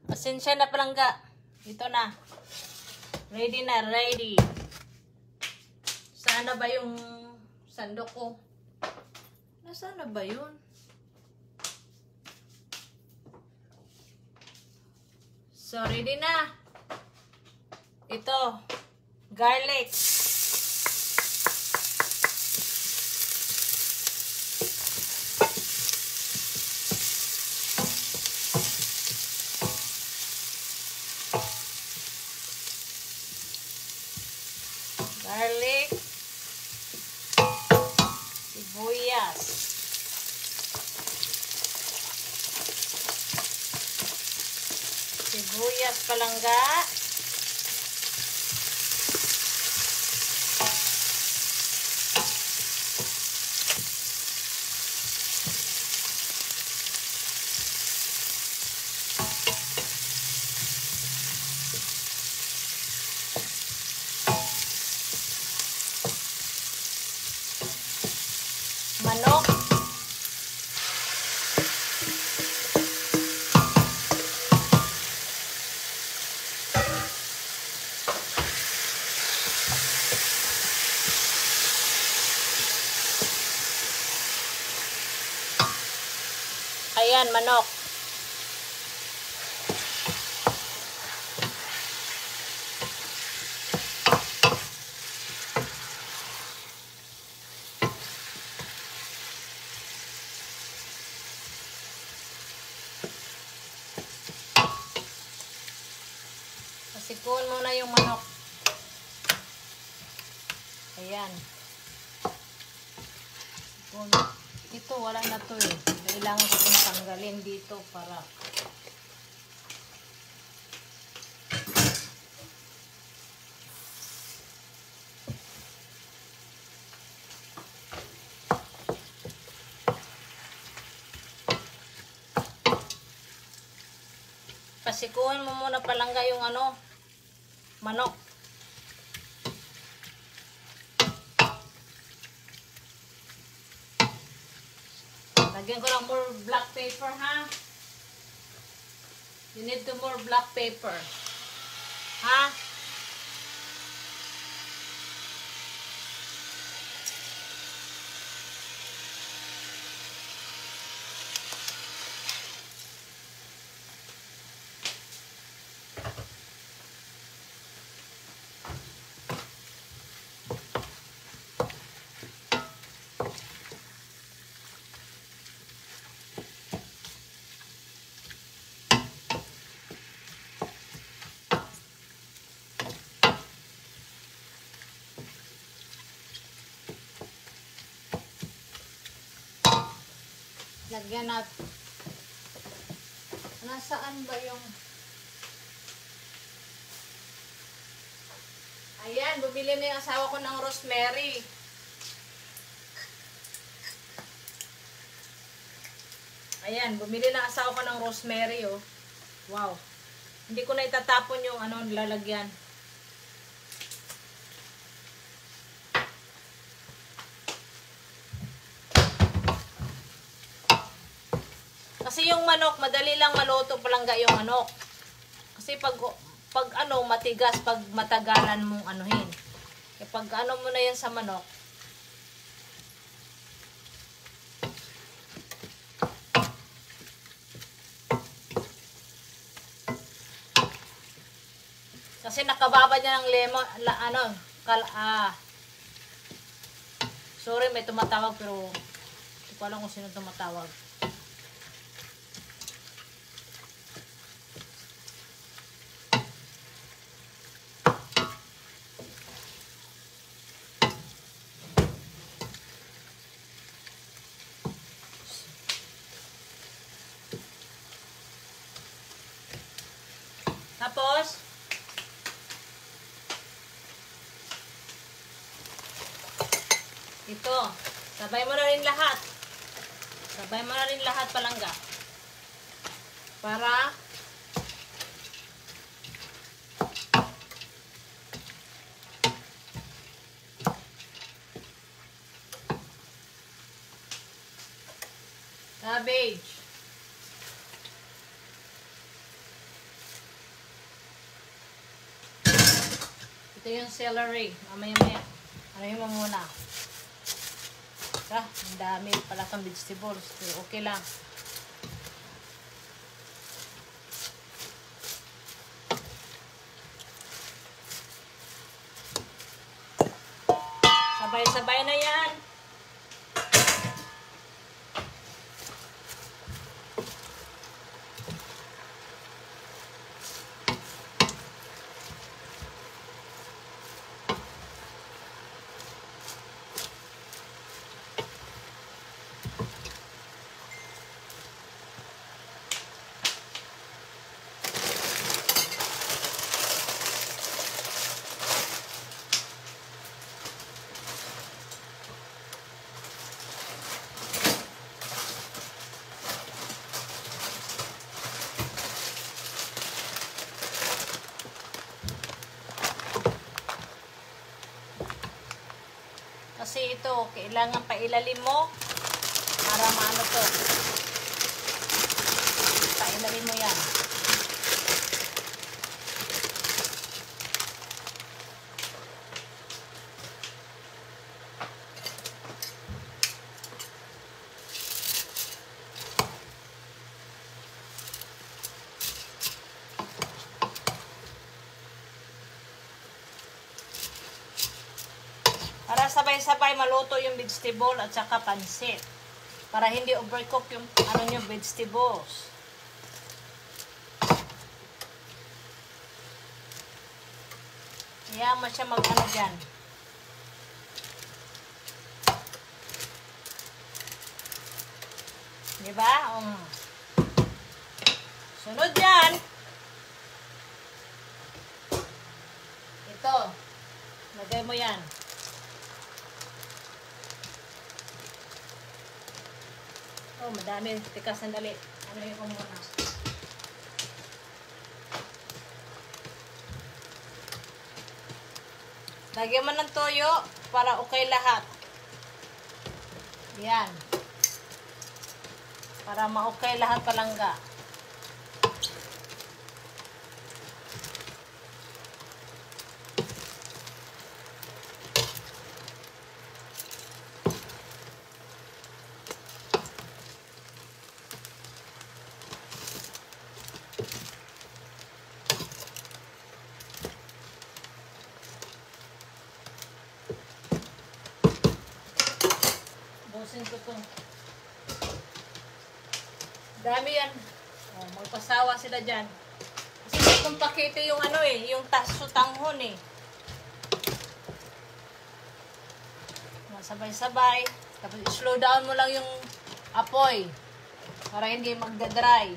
Pasensya na palangga. Ito na. Ready na, ready. Sana ba yung sandok ko? Nasaan na ba yun? So, ready na. Ito. Garlic. Garlic, sibuyas, palangga, manok, ayan, manok. Pasikuin muna yung manok. Ayan. Ito, wala na to eh. Kailangan ko itong tanggalin dito para pasikuin mo muna palangga yung ano, manok. Lagyan ko lang more black paper, ha? You need to more black paper. Ha? Lagyan na. Nasaan ba yung... Ayan, bumili na yung asawa ko ng rosemary. Ayan, bumili na asawa ko ng rosemary, oh. Wow. Hindi ko na itatapon yung ano, lalagyan. Kasi yung manok, madali lang maluto palangga yung manok. Kasi pag ano, matigas, pag matagalan mong anuhin. E pag ano mo na yan sa manok, kasi nakababa niya ng lemon, sorry, may tumatawag pero hindi ko alam kung sino tumatawag. Tapos, ito, sabay mo na rin lahat. Sabay mo na rin lahat palangga. Para cabbage. Ito yung celery. Mamaya-maya. Ano mo muna. Ang dami pala itong vegetables. Pero okay lang. Sabay-sabay na yan. Kasi ito, kailangan pailalim mo para maano to. Pailalim mo yan. Para sabay-sabay maluto yung vegetable at saka pansit. Para hindi overcook yung ano nyo, vegetables. Kaya mo siya mag-ano dyan. Diba? Sunod yan. Ito. Lagay mo yan. Oh, madami. Tika, sandali. Ano yung muna? Lagyan mo ng toyo para okay lahat. Yan. Para ma-okay lahat palangga. Busin ko to. Dami yan. Oh, magpasawa sila dyan. Kasi hindi kong pakita yung ano yung tasutanghon Sabay-sabay. Tapos slow down mo lang yung apoy. Para hindi magdadry.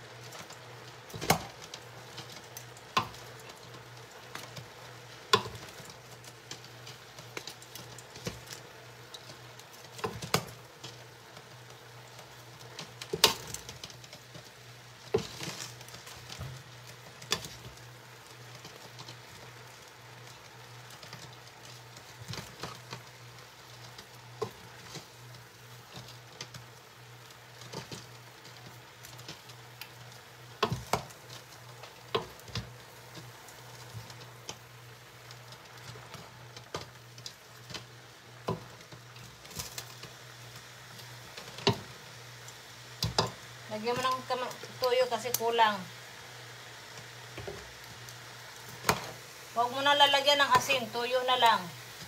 Lagyan mo ng tuyo kasi kulang. Huwag mo na lalagyan ng asin. Tuyo na lang.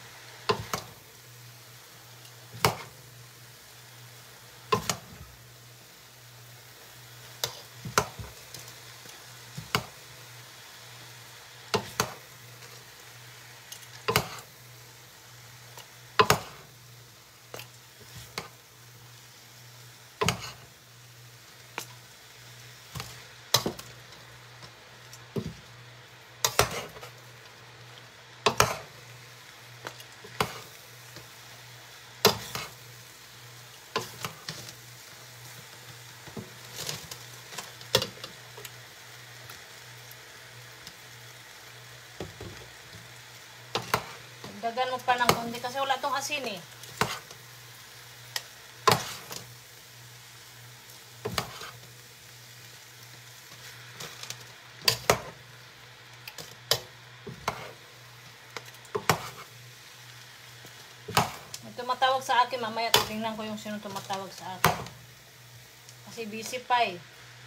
Dagan mo pa ng konti kasi wala tong asin sa akin mamaya. Tingnan ko yung sino tumatawag sa akin. Kasi busy pa eh.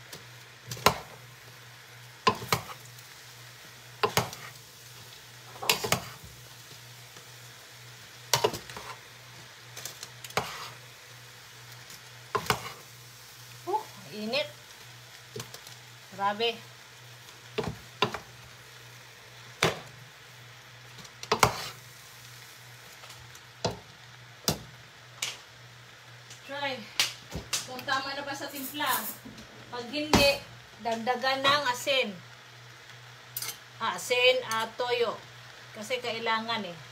Init. Grabe. Try. Kung tama na ba sa timpla. Pag hindi, dagdagan ng asin. Asin at toyo. Kasi kailangan eh.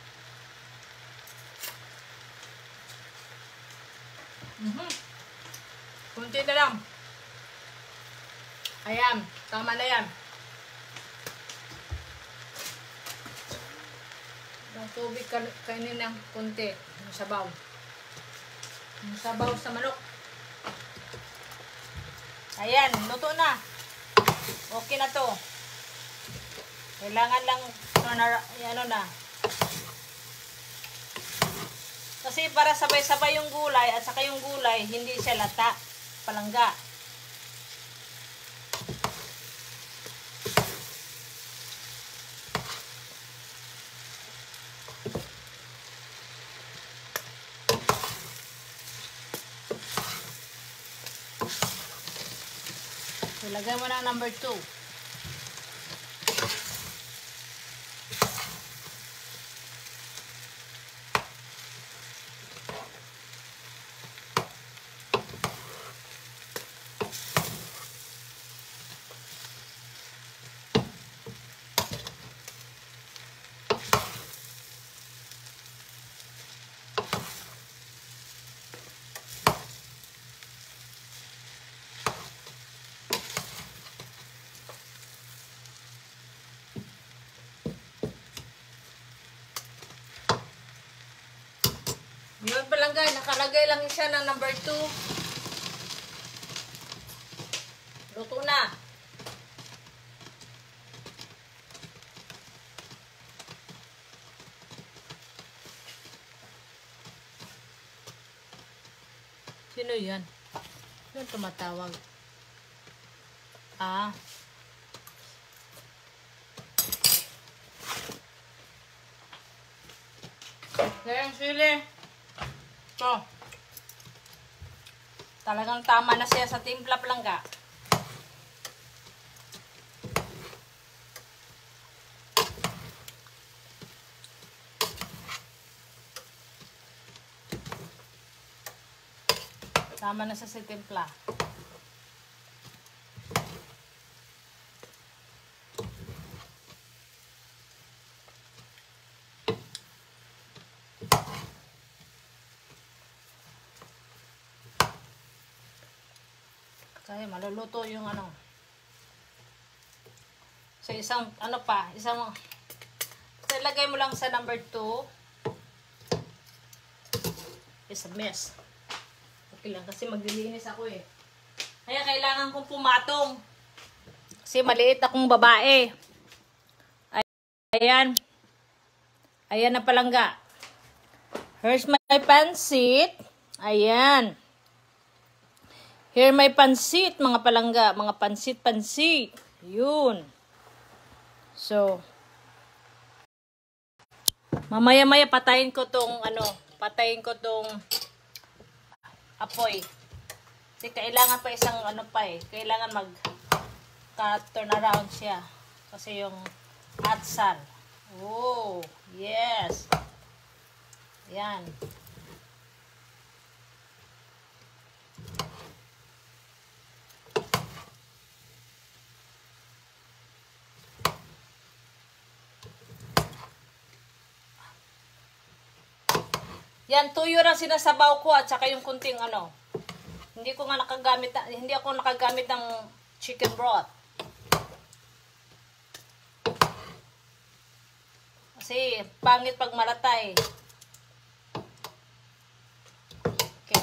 Kunti na lang. Ayan, tama na yan. Yung tubig kainin ng kunti. Yung sabaw. Yung sabaw sa manok. Ayan, luto na. Okay na to. Kailangan lang ano na. Kasi para sabay-sabay yung gulay at saka yung gulay, hindi siya lata. Palangga. Ilagay mo na number 2. Yun palangga, nakalagay lang siya ng number 2. Luto na. Sino yan? Sino tumatawag? Ah. Kaya yung sili. Ito. Talagang tama na siya sa timpla palangga. Tama na siya sa timpla. Kaya maluluto yung ano. So isang ano pa, isang ilagay mo lang sa number 2. Is a mess. Okay lang kasi maglilinis ako eh. Kaya kailangan kong pumatong. Kasi maliit akong babae. Ayan. Ayan na palangga. Here's my pansit. Ayan. Here may pansit, mga palangga. Mga pansit. Yun. So, mamaya-maya patayin ko tong apoy. Kasi kailangan pa isang ano pa eh. Kailangan mag-turn around siya. Kasi yung atsal. Oh, yes. Yan. Yan, tuyo lang sinasabaw ko at saka yung kunting ano. Hindi ako nakagamit ng chicken broth. Kasi pangit pag malatay. Okay.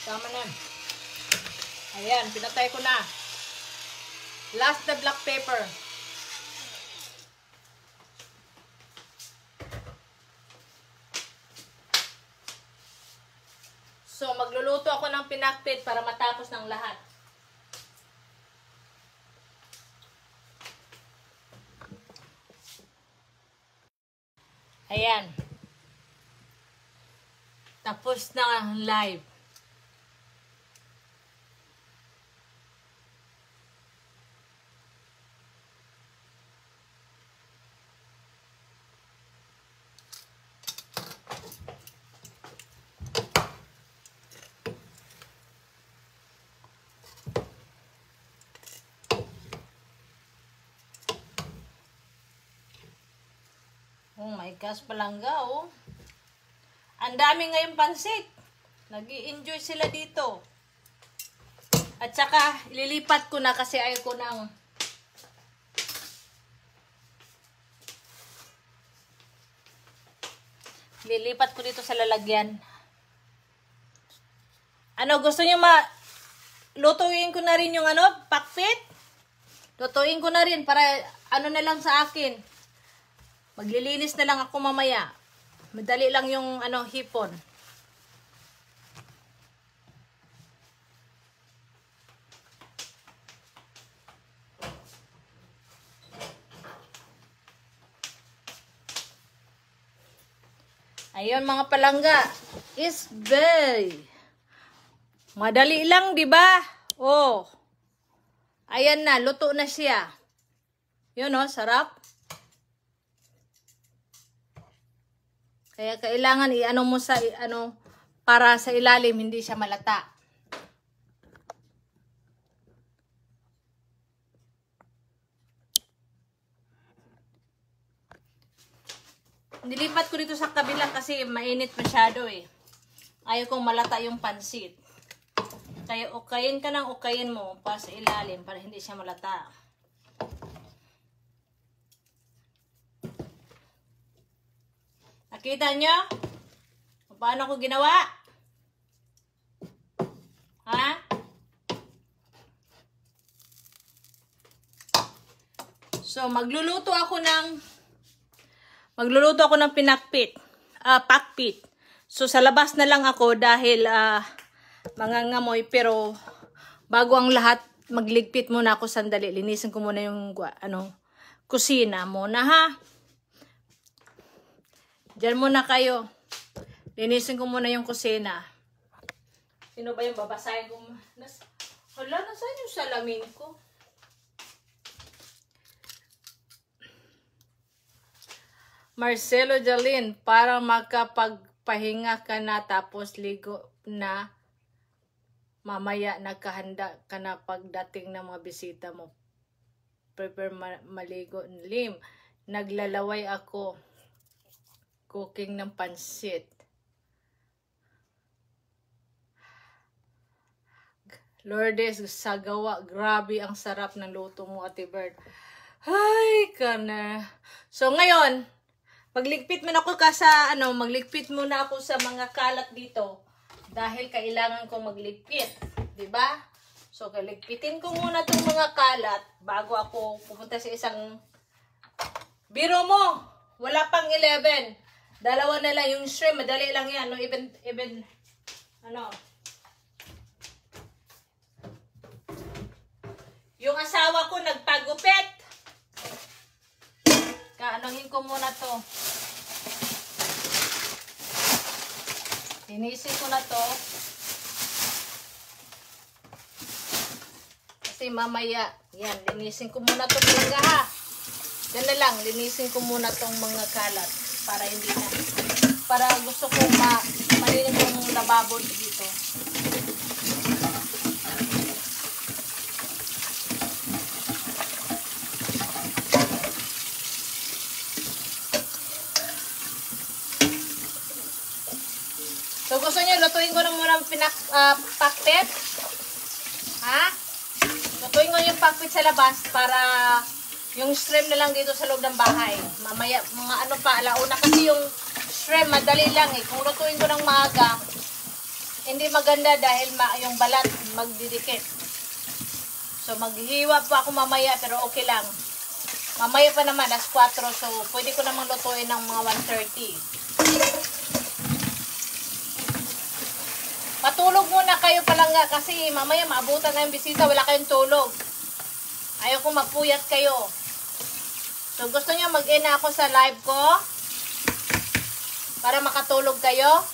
Tama na. Ayan, pinatay ko na. Last na black pepper. So, magluluto ako ng pinakpit para matapos ng lahat. Ayan. Tapos na ang live. Oh my gosh, palangga oh. Ang dami ngayong pansit. Nag-i-enjoy sila dito. At saka, ililipat ko na kasi ayaw ko ng lilipat ko dito sa lalagyan. Ano, gusto nyo lutuin ko na rin yung pakpit? Lutuin ko na rin para na lang sa akin. Maglilinis na lang ako mamaya. Madali lang yung hipon. Ayun mga palangga. Is very madali lang, di ba? Oh. Ayan na, luto na siya. Yun oh, sarap. Kaya kailangan mo sa para sa ilalim hindi siya malata. Nilipat ko dito sa kabila kasi mainit masyado eh. Ayaw kong malata yung pansit. Kaya ukayin ka ng ukayin mo para sa ilalim para hindi siya malata. Nakita nyo? Paano ko ginawa? Ha? So, magluluto ako ng pinakpit. Pakpit. So, sa labas na lang ako dahil mangangamoy. Pero, bago ang lahat, magligpit muna ako sandali. Linisin ko muna yung kusina muna ha. Diyan muna kayo. Linisin ko muna yung kusina. Sino ba yung babasahin ko? Hala, nasaan yung salamin ko? Marcelo Jalin, para makapagpahinga ka na tapos ligo na mamaya nagkahanda ka na pagdating ng mga bisita mo. Prepare maligo. Lim, naglalaway ako. Cooking ng pansit. Lourdes, sagawa. Grabe ang sarap ng luto mo, Ate Bird. Ay, kana. So, ngayon, magligpit muna ako magligpit muna ako sa mga kalat dito. Dahil kailangan kong magligpit. Diba? So, ligpitin ko muna itong mga kalat bago ako pupunta sa isang biro mo. Wala pang 11. Dalawa na lang yung shrimp. Madali lang yan. No? Even yung asawa ko nagpagupit. Kaanohin ko muna to. Linisin ko na to. Kasi mamaya, yan, linisin ko muna to talaga ha. Yan na lang, linisin ko muna tong mga kalat. Para hindi na. Para gusto ko malinis yung lababo dito. So gusto nyo, lutuin ko na muna pakpit. Ha? Lutuin ko yung pakpit sa labas para yung shrimp na lang dito sa loob ng bahay. Mamaya, mga alauna kasi yung shrimp, madali lang eh. Kung lutuin ko ng maaga, hindi maganda dahil yung balat magdidikit. So maghihiwa pa ako mamaya pero okay lang. Mamaya pa naman, alas 4, so pwede ko namang lutuin ng mga 1:30. Patulog muna kayo palangga kasi mamaya maabutan na yung bisita, wala kayong tulog. Ayaw ko mapuyat kayo. So gusto niyo mag-in ako sa live ko para makatulog kayo.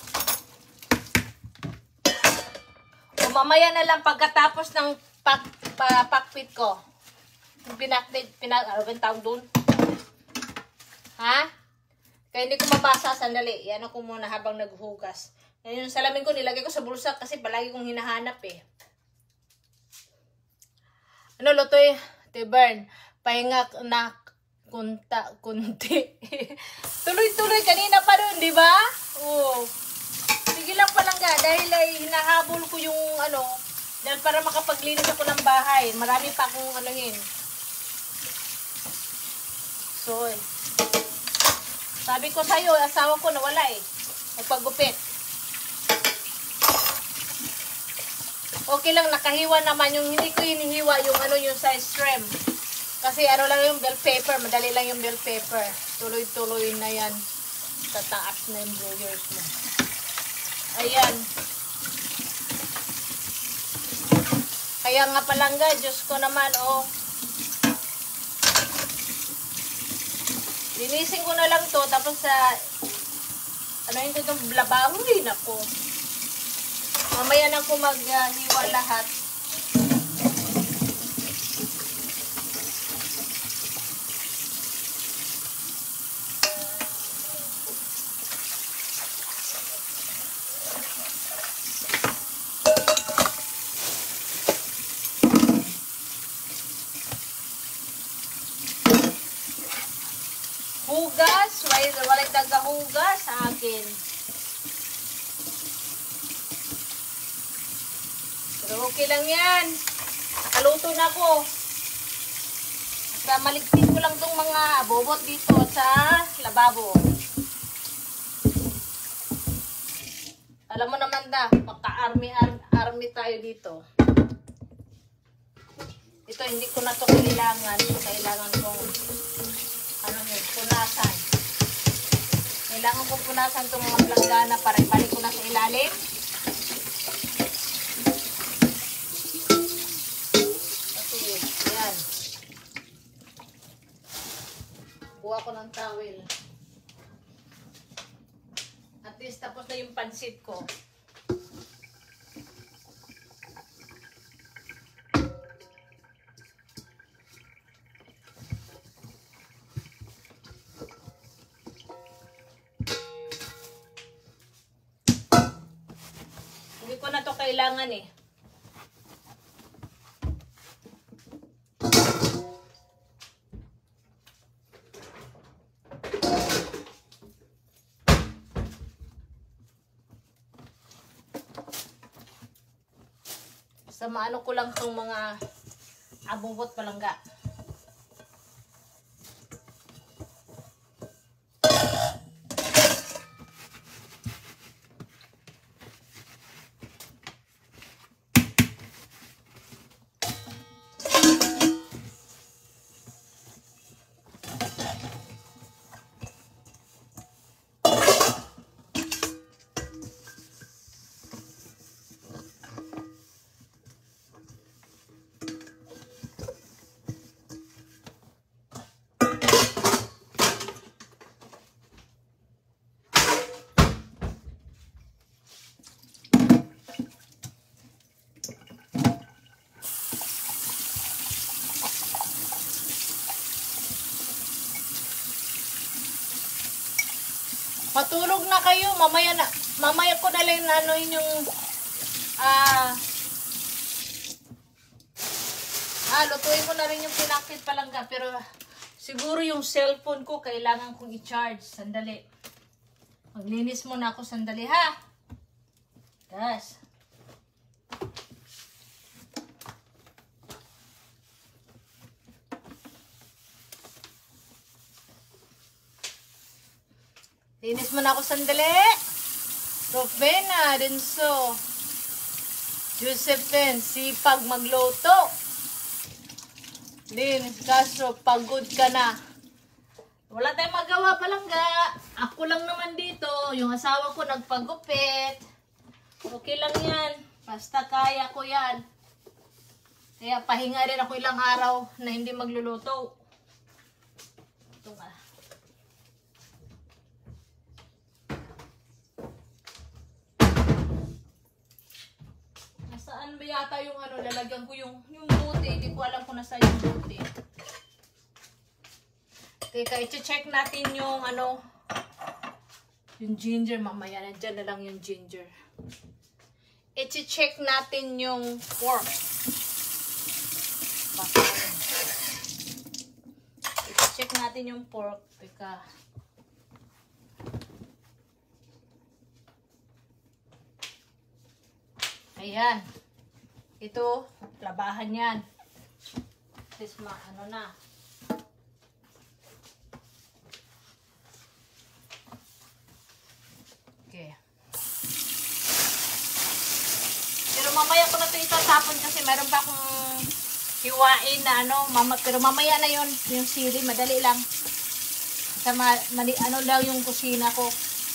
O mamaya na lang pagkatapos ng pakpit ko. Yung ano ba tawag doon? Ha? Kaya hindi ko mabasa, sandali. Yan ako muna habang naghuhugas. Yan yung salamin ko, nilagay ko sa bulsa kasi palagi kong hinahanap eh. Ano, lutoy? Tibern, pahinga na kunti. Tuloy-tuloy, kanina pa doon, di ba? Oo. Sige lang palangga, dahil ay hinahabol ko yung ano, dahil para makapaglinis ako ng bahay. Marami pa akong anuhin. So, sabi ko sa'yo, asawa ko nawala eh. Nagpagupit. Okay lang, nakahiwa naman. Yung hindi ko hinihiwa yung ano, yung size trim. Kasi ano lang yung bell pepper. Madali lang yung bell pepper. Tuloy-tuloy na yan. Sa taas na yung drawers mo. Ayan. Kaya nga palangga, Diyos ko naman, oh. Linisin ko na lang to, tapos sa ano yun ko itong labaho rin ako. Mamaya na ako maghiwa lahat. Hugas, walay tagahugas sa akin. Pero okay lang yan. Nakaluto na ako. Basta maligpit ko lang tong mga bobot dito sa lababo. Alam mo naman da, magka-army tayo dito. Ito, hindi ko na to kailangan. Kailangan kong punasan. Kailangan ko punasan itong mga planggana para ibalik ko na sa ilalim. Kasi, yan. Kuha ko ng towel. At least tapos na yung pansit ko. Hindi ko na to kailangan eh. Basta maano ko lang tong mga abubot palangga. Matulog na kayo, mamaya ko na lang anuhin yung lutuin ko na rin yung pinakit palangga, pero siguro yung cellphone ko kailangan kong i-charge. Sandali. Maglinis muna ako sandali ha. Guys. Linis mo na ako sandali. Rofena, Denso. Josephine, sipag magluto. Lynn Castro, pagod ka na. Wala tayong magawa palangga. Ako lang naman dito. Yung asawa ko nagpagupit. Okay lang yan. Basta kaya ko yan. Kaya pahinga rin ako ilang araw na hindi magluluto. Ito nga. Nasaan ba yata yung ano, lalagyan ko yung buti. Hindi ko alam kung nasaan yung buti. Teka, i-check natin yung ano, yung ginger mamaya. Nandyan na lang yung ginger. I-check natin yung pork. I-check natin yung pork. Teka. Ayan. Ito, labahan yan. This ano na. Okay. Pero mamaya ko na ito itatapon kasi meron pa akong hiwain na ano. Pero mamaya na yon yung sili. Madali lang. Sa ano daw yung kusina ko.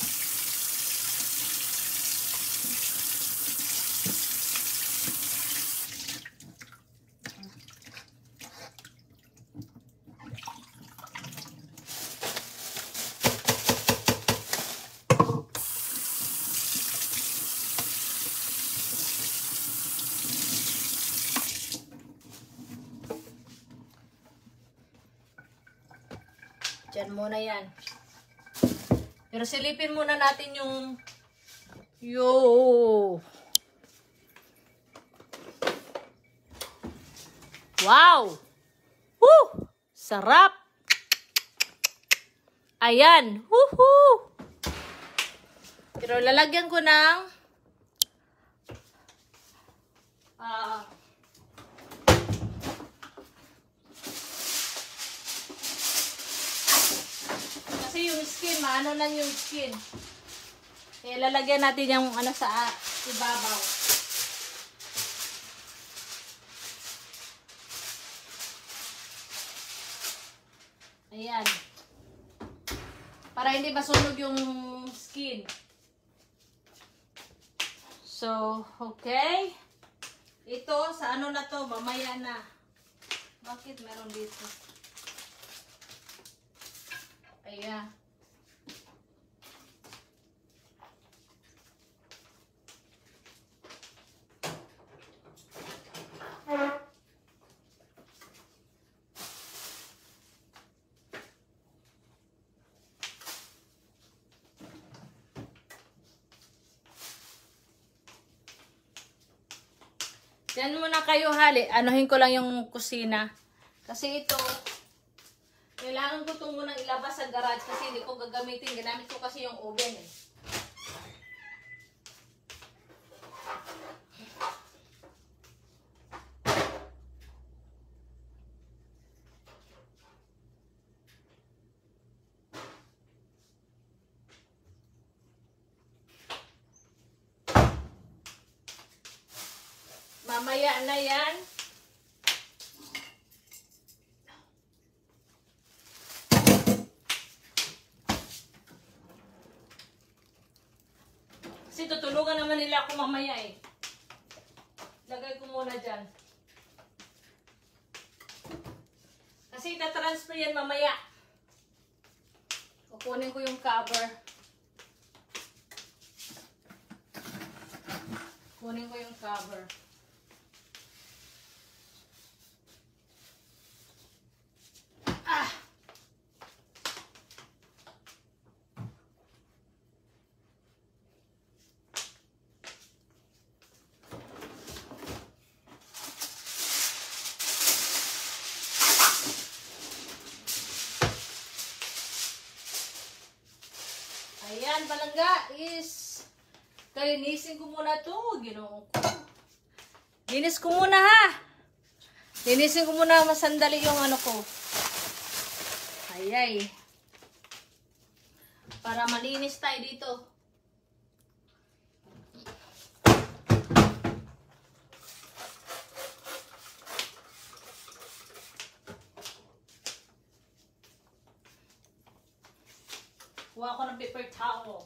Diyan muna yan. Pero silipin muna natin yung wow! Woo! Sarap! Ayan! Woohoo! Pero lalagyan ko ng kasi yung skin, maano lang yung skin. Kaya lalagyan natin yung ano sa ibabaw. Ayan. Para hindi masunog yung skin. So, okay. Ito, sa ano na to, mamaya na. Bakit meron dito? Ayan. Diyan muna kayo hali. Anuhin ko lang yung kusina. Kasi ito, kailangan ko itong munang ilabas sa garage kasi hindi ko gagamitin. Ginamit ko kasi yung oven eh. Mamaya na yan. Kasi tutulungan naman nila ako mamaya eh. Lagay ko muna dyan. Kasi itatransfer yan mamaya. Kukunin ko yung cover. Kunin ko yung cover. Ayan, palangga is kalinisin ko muna to. Ginoo ko. Linis ko muna ha. Linisin ko muna masandali yung ano ko. Ayay. Para malinis tayo dito. Kuha ko ng paper towel.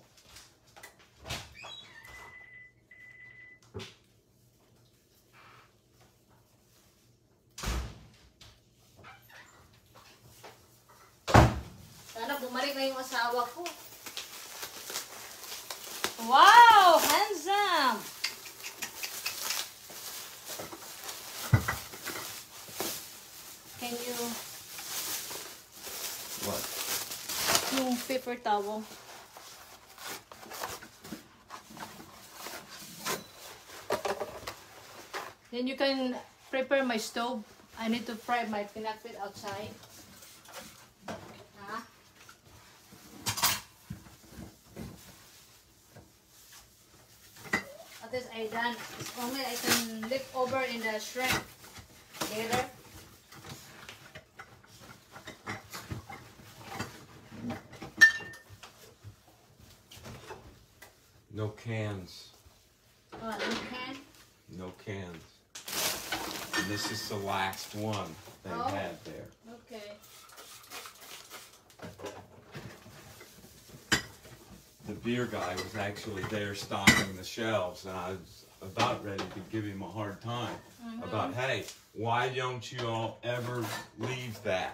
Sana bumalik na yung asawa ko. Wow! Handsome! Can you... What? Yung paper towel. Then you can prepare my stove. I need to fry my pinakbit outside. Huh? What is I done? It's only I can lift over in the shrimp later. No cans. Oh, you can? No cans. And this is the last one they had there. Okay. The beer guy was actually there stocking the shelves, and I was about ready to give him a hard time about, hey, why don't you all ever leave that?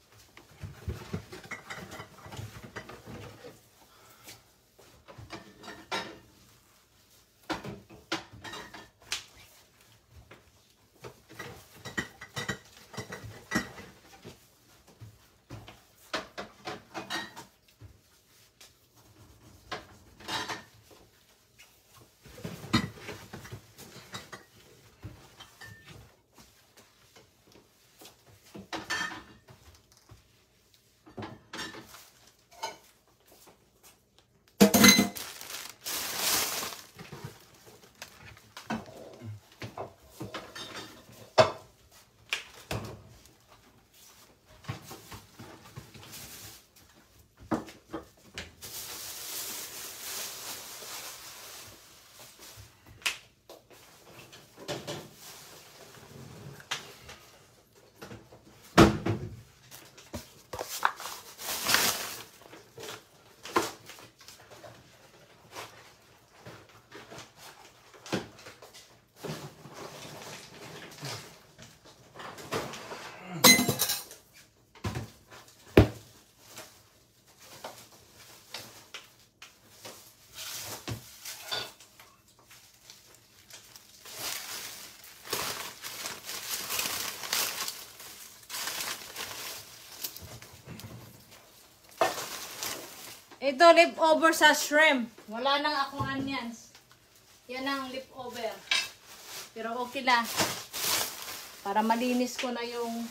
Ito, leftover sa shrimp. Wala nang akong onions. Yan ang leftover. Pero okay lang. Para malinis ko na yung...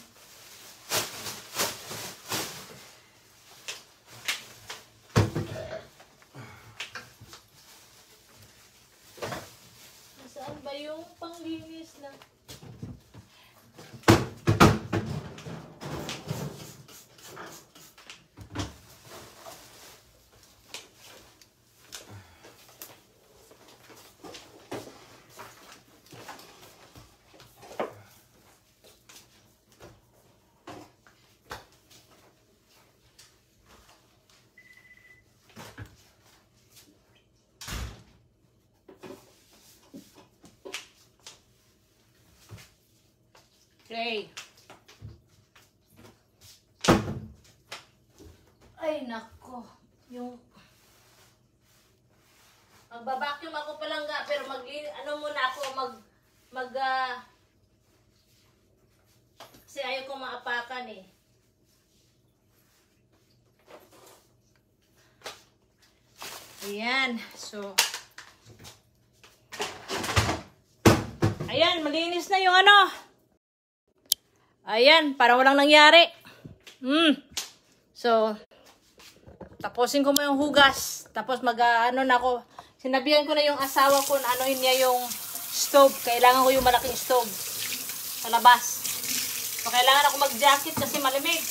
Saan ba yung panglinis na... Okay. Ay, nako. Yung... Magbabacuum ako palang nga, pero ano muna ako, kasi ayaw ko maapakan eh. Ayan. So, ayan, malinis na yung ano. Ayan, parang walang nangyari. So, tapusin ko mo yung hugas. Tapos ano na ako. Sinabihan ko na yung asawa ko na anuhin niya yung stove. Kailangan ko yung malaking stove sa labas. So, kailangan ako mag-jacket kasi malimig.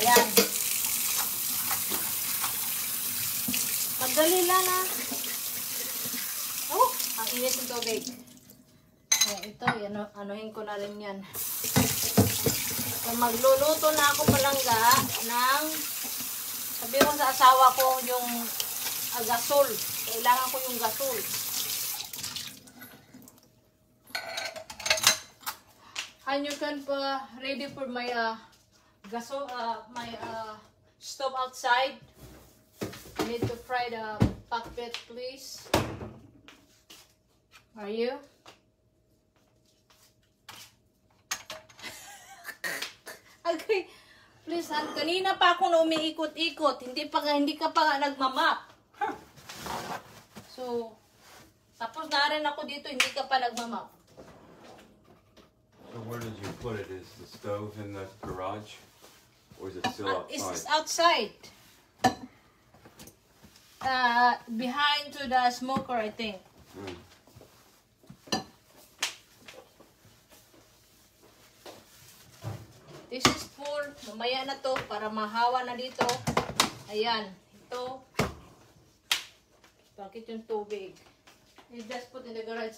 Yan. Madali lang na. Oh, ang init ng tubig. Ito, anuhin ko na rin yan. So, magluluto na ako palangga ng, sabi ko sa asawa ko yung gasol. Kailangan ko yung gasol. And you can ready for my gasol, my stove outside. I need to fry the packet, please. Are you? Okay. Please, kanina pa ako na umiikot-ikot. Hindi ka pa nga nagmamap. Huh. So, tapos na rin ako dito, hindi ka pa nagmamap. So where did you put it? Is the stove in the garage? Or is it still outside? It's outside. Behind to the smoker, I think. Mm. This is full. Mamaya na to para mahawa na dito. Ayan. Ito. Bakit yung tubig? You just put in the garage.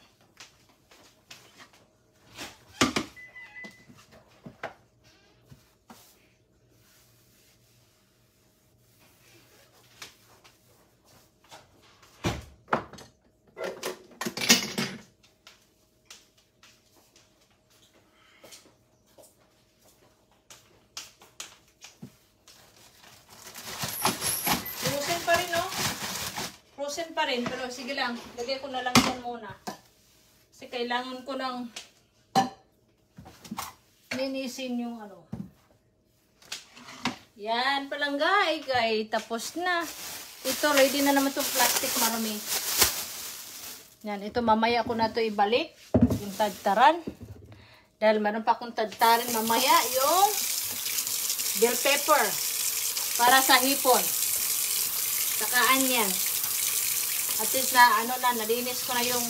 Frozen pa rin, pero sige lang, lagay ko na lang yan muna. Kasi kailangan ko ng linisin yung ano. Yan, palangga, tapos na. Ito, ready na naman itong plastic, marami. Yan, ito mamaya ko na ito ibalik, yung tadtaran. Dahil meron pa akong tadtarin mamaya, yung bell pepper, para sa hipon. Sakaan yan. At least na, nalinis ko na yung,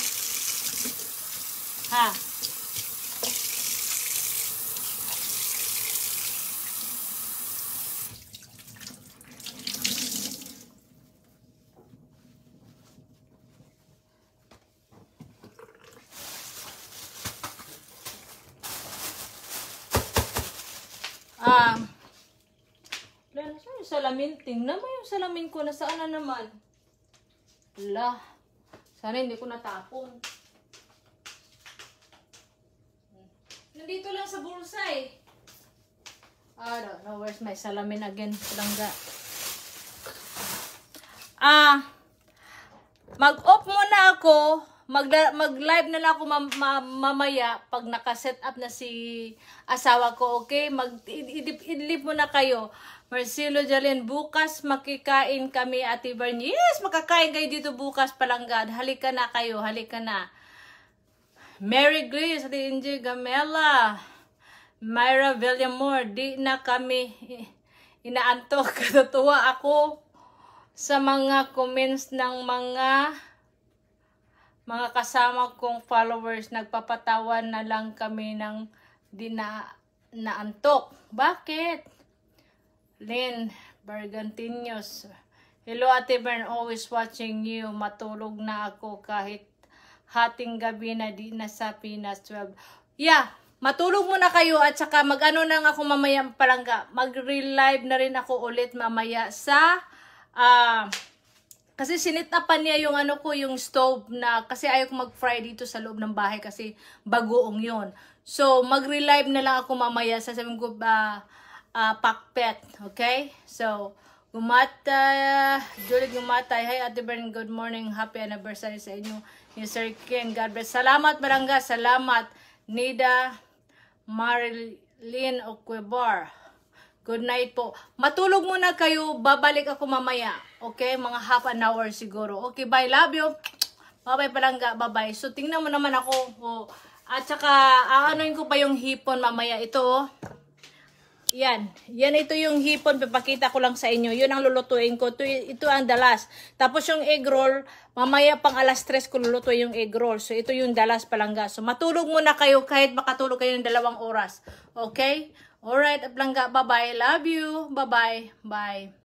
saan yung salamin? Tingnan mo yung salamin ko, nasaan na naman? Wala. Sana hindi ko natapon. Nandito lang sa bulsa eh. I don't know where's my salamin again. Langga. Mag-off muna ako. Mag-live na lang ako mamaya pag naka-set up na si asawa ko. Okay? Idlip muna kayo. Marcelo Jalen, bukas makikain kami, Ate Bernie. Yes, makakain kayo dito bukas, palangga. Halika na kayo, halika na. Mary Grace, Ate Inge Gamela, Myra Villamor, di na kami inaantok. Katutuwa ako sa mga comments ng mga kasama kong followers. Nagpapatawan na lang kami ng di na naantok. Bakit? Lynn Bergantinos. Hello Ate Bern, always watching you. Matulog na ako kahit hating gabi na di na sa Pinas 12. Yeah, matulog muna kayo at saka mag-ano nang ako mamaya palangga. Mag-relive na rin ako ulit mamaya sa kasi sinitapan niya yung yung stove na kasi ayaw ko mag-fry dito sa loob ng bahay kasi bagoong yon. So mag-relive na lang ako mamaya sa sabihin ko pakpet, okay? So, Julie Gumatay, hi Ate Bern, good morning, happy anniversary sa inyo ni Sir Ken, God bless. Salamat barangga, salamat. Nida Marilyn Oquebar, good night po. Matulog muna kayo, babalik ako mamaya, okay? Mga half an hour siguro. Okay, bye, love you. Bye-bye palangga, bye-bye. So, tingnan mo naman ako, at saka, aanoin ko pa yung hipon mamaya, ito, Yan ito yung hipon, papakita ko lang sa inyo. Yun ang lulutuin ko. Ito ang dalas. Tapos yung egg roll, mamaya pang alas 3 ko lulutuin yung egg roll. So ito yung dalas palangga. So matulog muna kayo kahit makatulog kayo ng 2 oras. Okay? Alright, Aplangga. Bye-bye. Love you. Bye-bye. Bye.